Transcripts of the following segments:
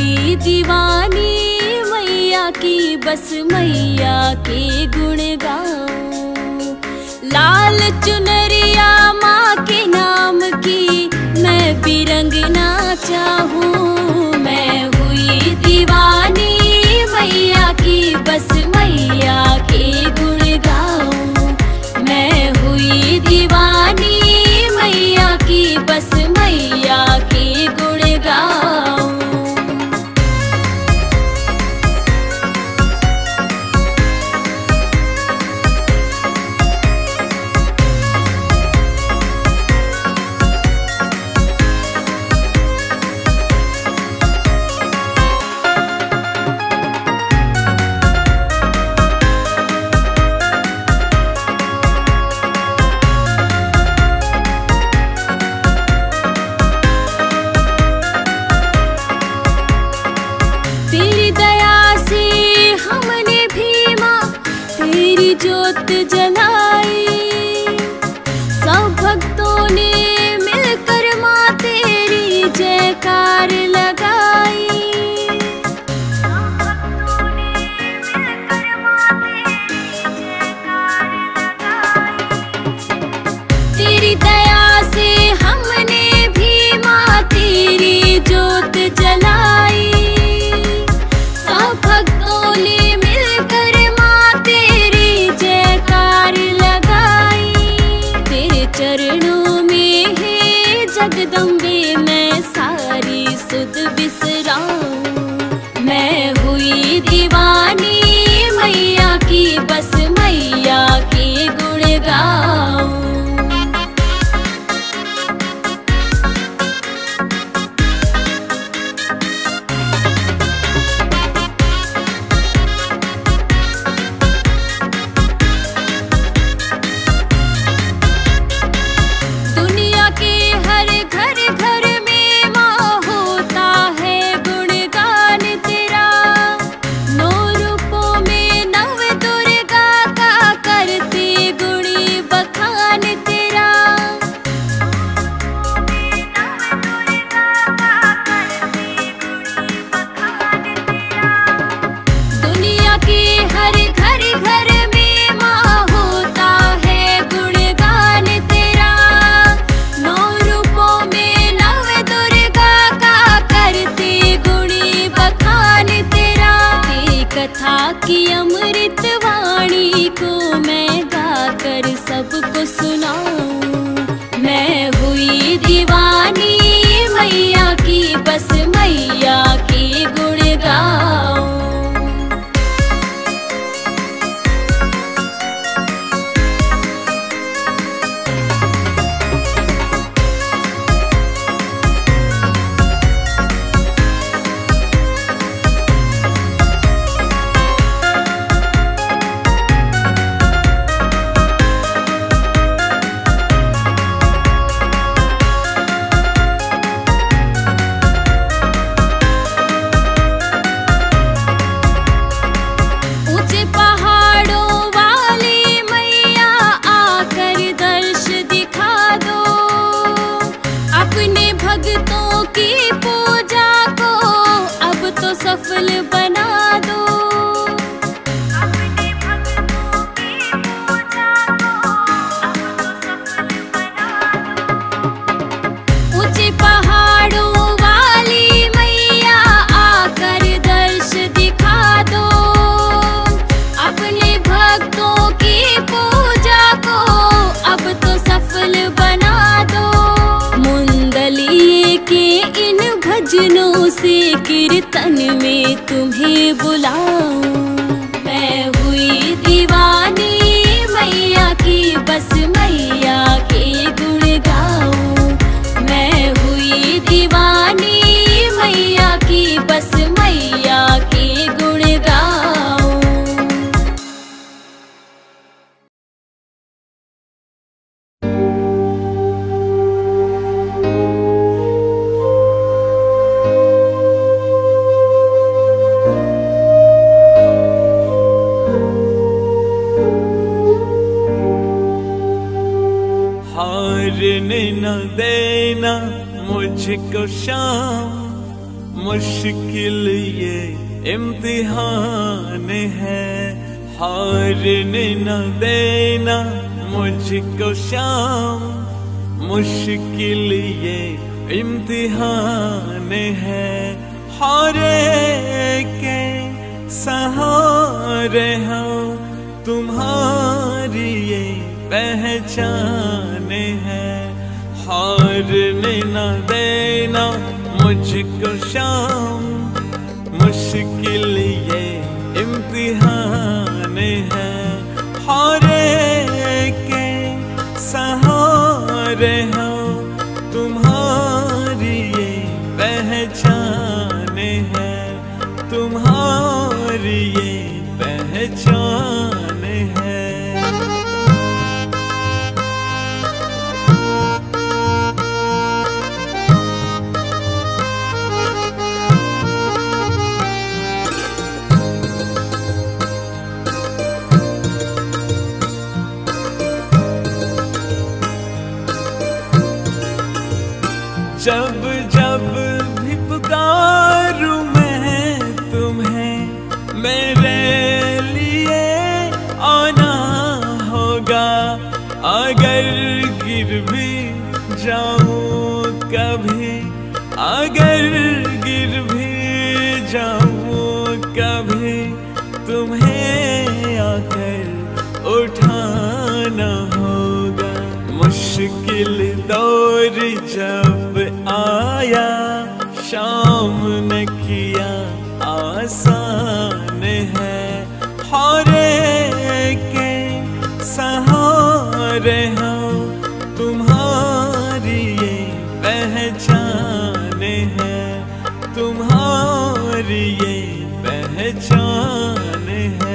हुई दीवानी मैया की, बस मैया के गुण गाऊं। लाल चुनरिया माँ के नाम की मैं भी रंगना चाहूँ। मैं हुई दीवानी मैया की, बस मैया के गुण गाऊं। मैं हुई दीवानी मैया की, बस मैया के गुण गाऊं। जोत जलाई, सब भक्तों ने मिलकर माँ तेरी जयकार लगाई। सब भक्तों ने मिलकर माँ तेरी जयकार लगाई। तेरी दया से हमने भी माँ तेरी जोत जलाई। सब भक्तों ने चरणों में है जगदम्बे मैं सारी सुध बिसराऊं। मैं हुई दीवानी मैया की, बस मैया के गुण गाऊं। कथा की अमृत वाणी को मैं गाकर सबको सुनाऊं। मैं हुई दीवानी मैया की, बस मैया के गुण गाऊं। भक्तों की पूजा को अब तो सफल बना दो। अपने भक्तों की पूजा को अब तो सफल बना दो। ऊंचे पहाड़ों वाली मैया आकर दर्श दिखा दो। अपने भक्तों की पूजा को अब तो सफल बना दो। मुंदलिए के इन भजनों से कीर्तन में तुम्हें बुलाऊं। मैं हुई दीवानी मैया की, बस मैया के गुण गाऊं। मैं हुई दीवानी मैया की, बस मैया के गुण गाऊं। हारने न देना मुझको शाम, मुश्किल ये इम्तिहान है, हारने न देना मुझको शाम। मुश्किल ये इम्तिहान है, हारे के सहारे हो, तुम्हारी ये पहचान है। हारने न देना मुझको शाम, मुश्किल ये इम्तिहान है, हारे के सहारे हो, तुम्हारी ये पहचान है, तुम्हारी ये पहचान है। जब जब भी पुकारूं मैं तुम्हें, मेरे लिए आना होगा। अगर गिर भी जाऊं कभी, अगर गिर भी जाऊं कभी, तुम्हें आकर उठाना होगा। मुश्किल दौर जब आया, शाम ने किया आसान है, हारे के सहारे हो, तुम्हारी ये पहचान है, तुम्हारी ये पहचान है।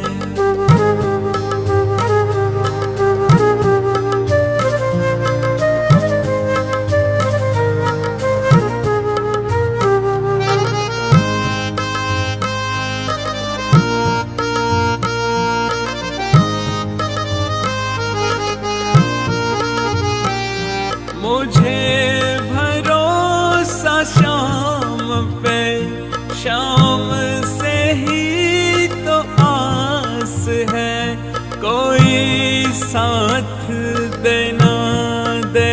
मुझे भरोसा शाम पे, शाम से ही तो आस है। कोई साथ देना दे,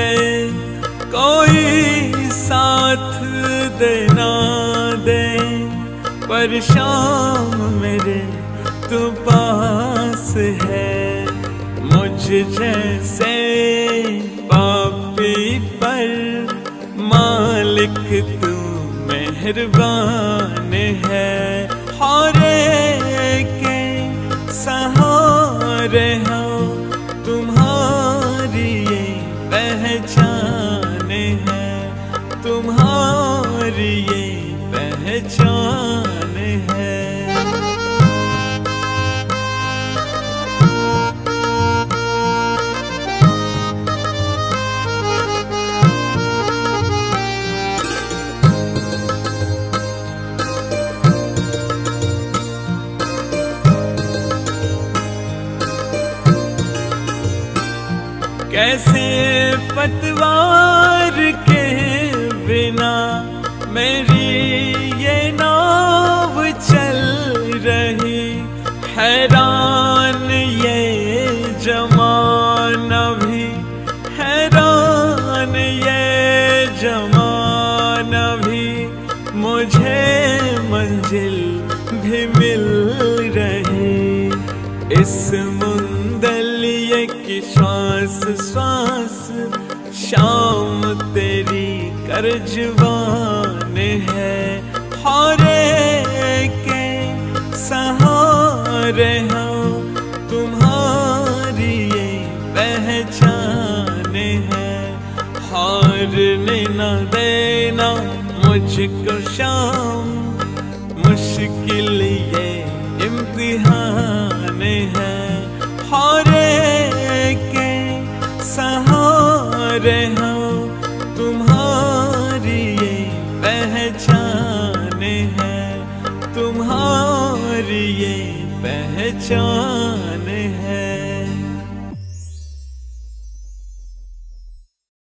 कोई साथ देना दे, पर शाम मेरे तो पास है। मुझ जैसे पापी पर मालिक तू मेहरबान है, हारे के सहारे हो, तुम्हारी ये पहचान है, तुम्हारी ये पहचान है। कैसे पतवार के बिना मेरी ये नाव चल रही, हैरान ये जमाना भी, हैरान ये जमाना भी। मुझे मंजिल भी मिल रही, इस मुंदलिये की श्वास श्वास, शाम तेरी करजवान है, हारे के सहारे हो, तुम्हारी ये पहचान है। हारने न देना मुझको शाम, मुश्किल ये इम्तिहान है, हारे के सहारे हो, तुम्हारी ये पहचान है, तुम्हारी ये पहचान है।